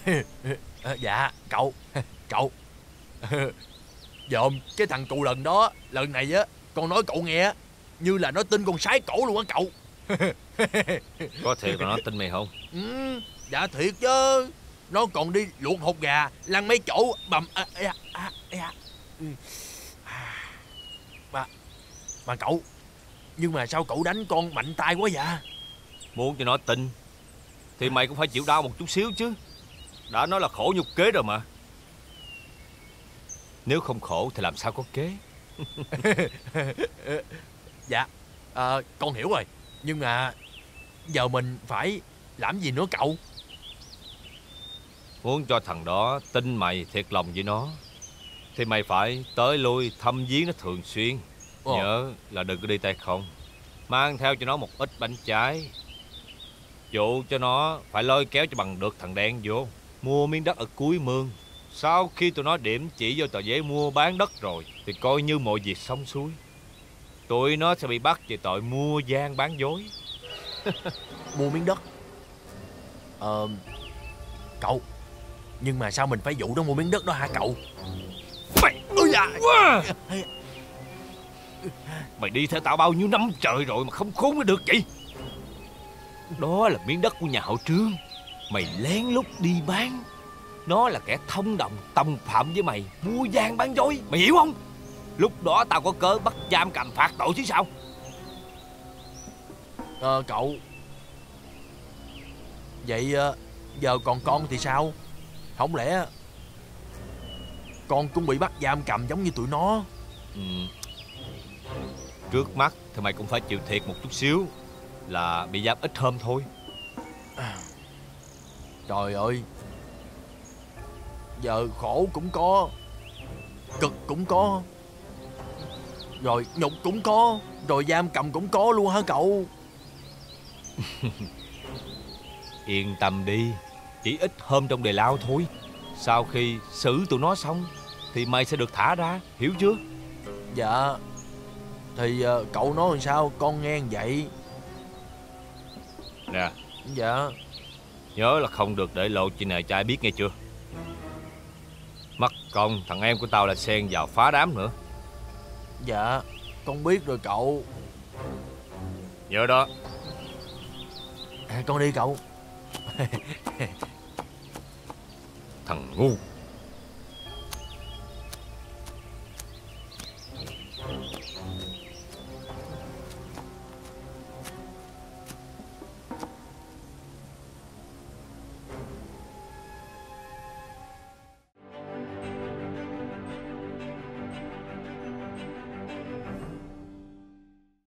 Dạ cậu. Cậu dòm cái thằng cù lần đó, lần này á con nói cậu nghe như là nó tin con sái cổ luôn á cậu. Có thiệt là nó tin mày không? Dạ thiệt chứ. Nó còn đi luộc hột gà, lăn mấy chỗ bầm. Mà cậu, nhưng mà sao cậu đánh con mạnh tay quá vậy? Muốn cho nó tin thì mày cũng phải chịu đau một chút xíu chứ. Đã nói là khổ nhục kế rồi mà. Nếu không khổ thì làm sao có kế. Dạ con hiểu rồi. Nhưng mà giờ mình phải làm gì nữa cậu? Muốn cho thằng đó tin mày thiệt lòng với nó thì mày phải tới lui thăm viếng nó thường xuyên. Nhớ là đừng có đi tay không. Mang theo cho nó một ít bánh trái, dụ cho nó phải lôi kéo cho bằng được thằng đen vô mua miếng đất ở cuối mương. Sau khi tụi nó điểm chỉ vô tờ giấy mua bán đất rồi thì coi như mọi việc xong xuôi. Tụi nó sẽ bị bắt về tội mua gian bán dối. Mua miếng đất. Cậu, nhưng mà sao mình phải dụ nó mua miếng đất đó hả cậu? Mày Mày đi theo tao bao nhiêu năm trời rồi mà không khốn nó được vậy? Đó là miếng đất của nhà họ Trương. Mày lén lút đi bán. Nó là kẻ thông đồng tòng phạm với mày, mua gian bán dối. Mày hiểu không? Lúc đó tao có cớ bắt giam cầm phạt tội chứ sao. Cậu, vậy giờ còn con thì sao? Không lẽ con cũng bị bắt giam cầm giống như tụi nó? Trước mắt thì mày cũng phải chịu thiệt một chút xíu, là bị giam ít hôm thôi. Trời ơi, giờ khổ cũng có, cực cũng có, rồi nhục cũng có, rồi giam cầm cũng có luôn hả cậu? Yên tâm đi, chỉ ít hôm trong đề lao thôi. Sau khi xử tụi nó xong thì mày sẽ được thả ra, hiểu chưa? Dạ. Thì cậu nói làm sao con nghe vậy? Nè. Dạ. Nhớ là không được để lộ chuyện này cho ai biết nghe chưa? Mất công thằng em của tao là xen vào phá đám nữa. Dạ con biết rồi cậu. Nhớ đó. Con đi cậu. Thằng ngu.